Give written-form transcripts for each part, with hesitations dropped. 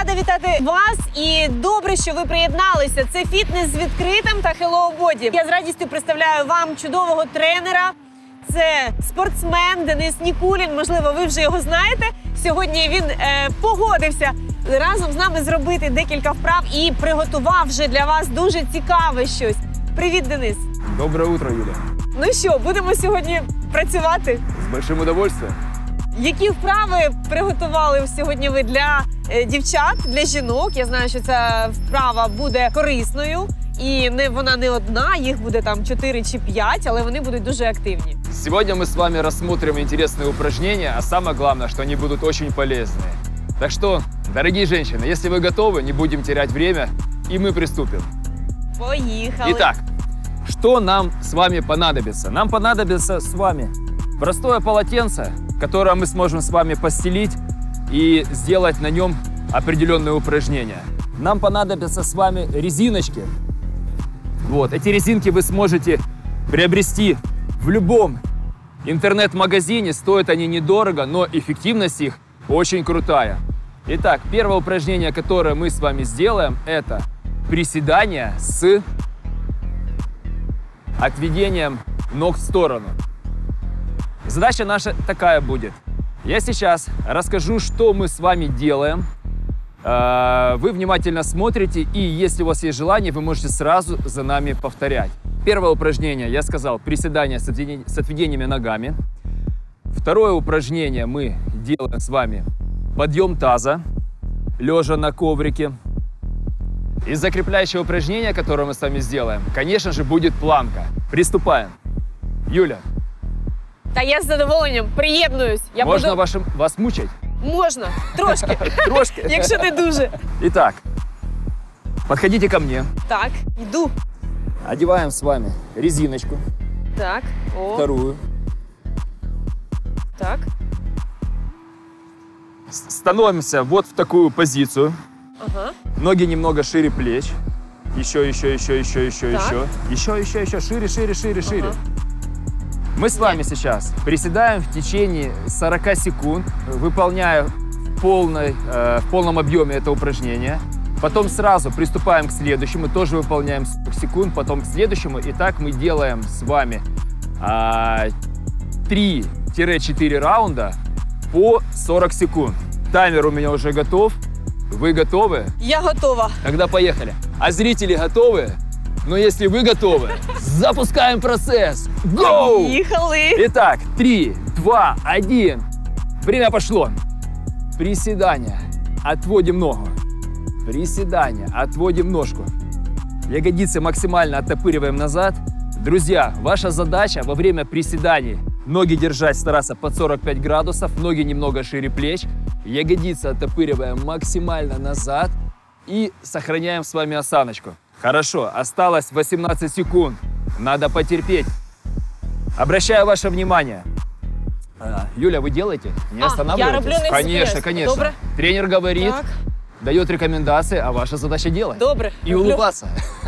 Рада вітати вас і добре, що ви приєдналися. Це фітнес з відкритим та Hello Body. Я з радістю представляю вам чудового тренера. Це спортсмен Денис Нікулін. Можливо, ви вже його знаєте. Сьогодні він погодився разом з нами зробити декілька вправ і приготував вже для вас дуже цікаве щось. Привіт, Денис! Доброе утро, Юля. Ну що, будемо сьогодні працювати? С большим удовольствием. Які вправи приготували сьогодні ви для дівчат, для жінок? Я знаю, що ця вправа буде корисною. І вона не одна, їх буде там 4 чи 5, але вони будуть дуже активні. Сегодня мы с вами рассмотрим интересные упражнения, а самое главное, что они будут очень полезные. Так что, дорогие женщины, если вы готовы, не будем терять время, и мы приступим. Поїхали! Итак, что нам с вами понадобится? Нам понадобится с вами простое полотенце, которое мы сможем с вами постелить и сделать на нем определенные упражнения. Нам понадобятся с вами резиночки. Вот, эти резинки вы сможете приобрести в любом интернет-магазине. Стоят они недорого, но эффективность их очень крутая. Итак, первое упражнение, которое мы с вами сделаем, это приседания с отведением ног в сторону. Задача наша такая будет. Я сейчас расскажу, что мы с вами делаем. Вы внимательно смотрите, и если у вас есть желание, вы можете сразу за нами повторять. Первое упражнение, я сказал, приседания с отведениями ногами. Второе упражнение мы делаем с вами подъем таза, лежа на коврике. И закрепляющее упражнение, которое мы с вами сделаем, конечно же, будет планка. Приступаем. Юля. Та я з задоволенням приєднуюсь. Можно вас мучить? Можна, трошки. Трошки. Якщо не дуже. Итак, подходите ко мне. Так, йду. Одеваем с вами резиночку, Так, о, вторую. так. Становимся вот в такую позицию. Ага. Ноги немного шире плеч. Еще. Так. Еще. Шире. Ага. Мы с вами сейчас приседаем в течение 40 секунд, выполняя в полном объеме это упражнение. Потом сразу приступаем к следующему, тоже выполняем 40 секунд, потом к следующему. И так мы делаем с вами 3-4 раунда по 40 секунд. Таймер у меня уже готов. Вы готовы? Я готова. Тогда поехали. А зрители готовы? Но если вы готовы, запускаем процесс. Go! Поїхали. Итак, 3, 2, 1. Время пошло. Приседания. Отводим ногу. Приседания. Отводим ножку. Ягодицы максимально оттопыриваем назад. Друзья, ваша задача во время приседаний ноги держать, стараться под 45 градусов, ноги немного шире плеч. Ягодицы оттопыриваем максимально назад и сохраняем с вами осаночку. Хорошо, осталось 18 секунд. Надо потерпеть. Обращаю ваше внимание. Юля, вы делаете? Не останавливайтесь? Я роблю, не Конечно, конечно. Добре. Тренер говорит, Так. дает рекомендации, а ваша задача делать. Добре. И роблю. улыбаться.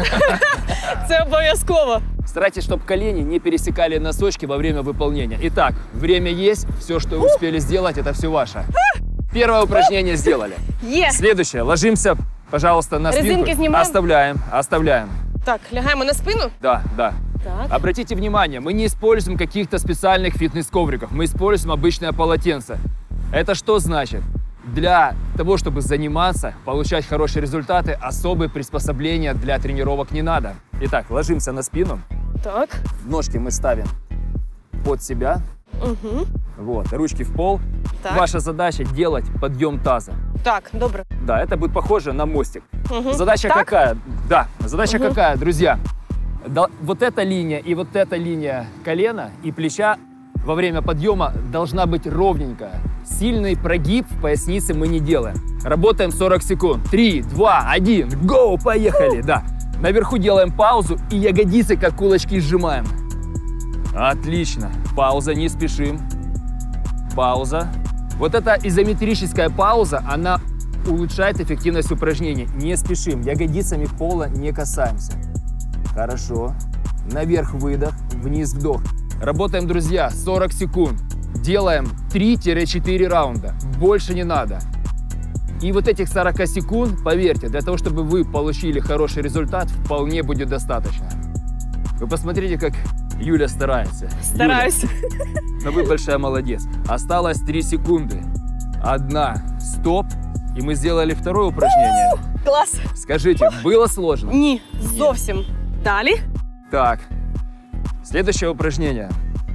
Це обов'язково. Старайтесь, чтобы колени не пересекали носочки во время выполнения. Итак, время есть. Все, что вы успели сделать, это все ваше. Первое упражнение сделали. Є. Следующее. Ложимся, пожалуйста, на спинку. Резинки снимаем? Оставляем. Так, лягаємо на спину. Да. Так. Обратите внимание, мы не используем каких-то специальных фитнес-ковриков. Мы используем обычное полотенце. Это что значит? Для того, чтобы заниматься, получать хорошие результаты, особые приспособления для тренировок не надо. Итак, ложимся на спину. Так. Ножки мы ставим под себя. Угу. Вот, ручки в пол. Так. Ваша задача делать подъем таза. Так, добре. Да, это будет похоже на мостик. Угу. Задача Так? какая? Да, задача Мгм. какая, друзья? Вот эта линия и вот эта линия колена и плеча во время подъема должна быть ровненькая. Сильный прогиб в пояснице мы не делаем. Работаем 40 секунд. 3, 2, 1, go, поехали. Да. Наверху делаем паузу и ягодицы как кулачки сжимаем. Отлично. Пауза, не спешим. Пауза. Вот эта изометрическая пауза, она улучшает эффективность упражнений. Не спешим, ягодицами пола не касаемся. Хорошо. Наверх выдох, вниз вдох. Работаем, друзья, 40 секунд. Делаем 3-4 раунда. Больше не надо. И вот этих 40 секунд, поверьте, для того, чтобы вы получили хороший результат, вполне будет достаточно. Вы посмотрите, как Юля старается. Стараюсь. Юля, но вы большая молодец. Осталось 3 секунды. 1, стоп. И мы сделали второе упражнение. Клас. Скажите, было сложно? Ні, зовсім. Далі. Так, следующее упражнение.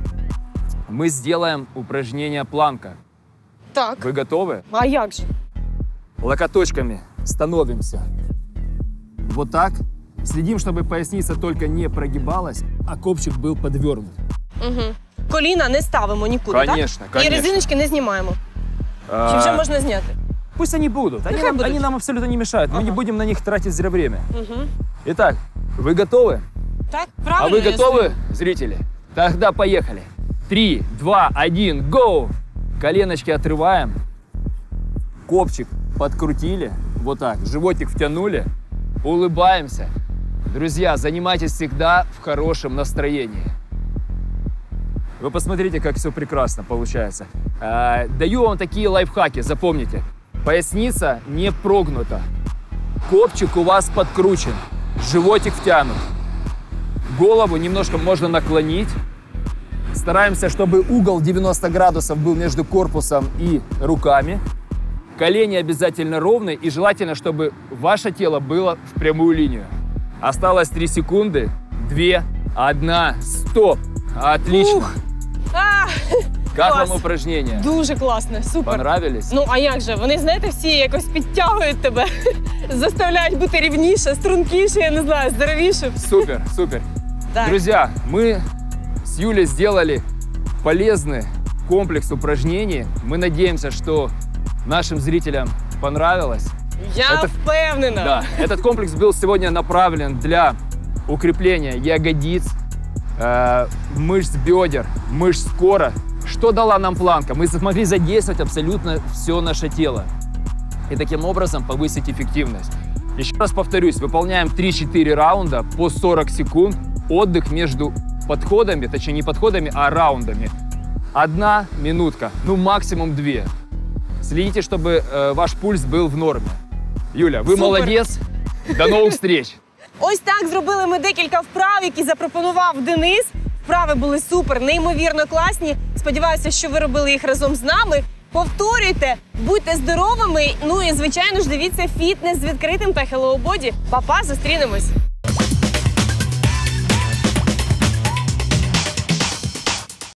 Мы сделаем упражнение планка. Так. Вы готовы? А як же? Локоточками становимся. Вот так. Следим, чтобы поясница только не прогибалась, а копчик был подвернут. Угу. Коліна не ставимо нікуди, Конечно, так? конечно. І резиночки не знімаємо. Чи вже можна зняти? Пусть они будут. Они нам абсолютно не мешают. Мы не будем на них тратить зря время. Угу. Итак, вы готовы? Так, А правильно. вы я готовы, стою. зрители? Тогда поехали. 3, 2, 1, go! Коленочки отрываем. Копчик подкрутили. Вот так. Животик втянули. Улыбаемся. Друзья, занимайтесь всегда в хорошем настроении. Вы посмотрите, как все прекрасно получается. Даю вам такие лайфхаки, запомните. Поясница не прогнута. Копчик у вас подкручен. Животик втянут. Голову немножко можно наклонить. Стараемся, чтобы угол 90 градусов был между корпусом и руками. Колени обязательно ровные и желательно, чтобы ваше тело было в прямую линию. Осталось 3 секунды. 2, 1, стоп. Отлично. Ух. А, Как клас. вам упражнения? Дуже класно, супер. Понравились? Ну, а як же? Вони, знаєте, всі якось підтягують тебе, заставляють бути рівніше, стрункіше, я не знаю, здоровіше. Супер, супер. Так. Друзья, мы с Юлей сделали полезный комплекс упражнений. Мы надеемся, что нашим зрителям понравилось. Я впевнена. Да, этот комплекс был сегодня направлен для укрепления ягодиц, мышц бедер, мышц кора. Что дала нам планка? Мы смогли задействовать абсолютно все наше тело и таким образом повысить эффективность. Еще раз повторюсь, выполняем 3-4 раунда по 40 секунд, отдых между подходами, точнее не подходами, а раундами. 1 минутка, ну максимум 2. Следите, чтобы ваш пульс был в норме. Юля, вы Супер. молодец. До новых встреч. Ось так зробили ми декілька вправ, які запропонував Денис. Вправи були супер, неймовірно класні. Сподіваюся, що ви робили їх разом з нами. Повторюйте, будьте здоровими. Ну і, звичайно ж, дивіться фітнес з відкритим та Hello Body. Па-па, зустрінемось!